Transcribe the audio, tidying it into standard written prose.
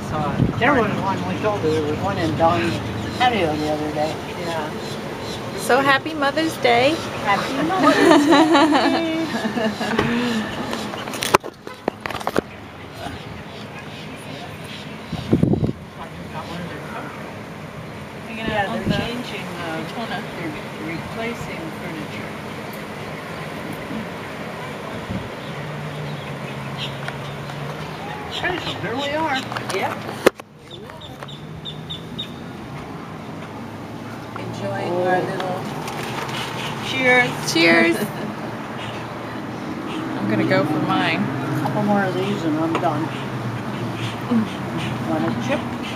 saw it. There was one, we told her there was one in Don's patio the other day. Yeah. So happy Mother's Day. Happy Mother's Day. Yeah, they're changing, they're replacing furniture. Okay, so here we are. Yep. Enjoying our little cheers. Cheers. I'm gonna go for mine. A couple more of these and I'm done. Want a chip?